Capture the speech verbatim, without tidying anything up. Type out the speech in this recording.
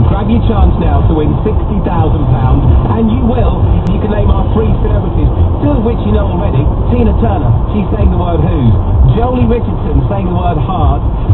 Grab your chance now to win sixty thousand pounds, and you will if you can name our three celebrities, two of which you know already. Tina Turner, she's saying the word whose. Jolie Richardson saying the word hard.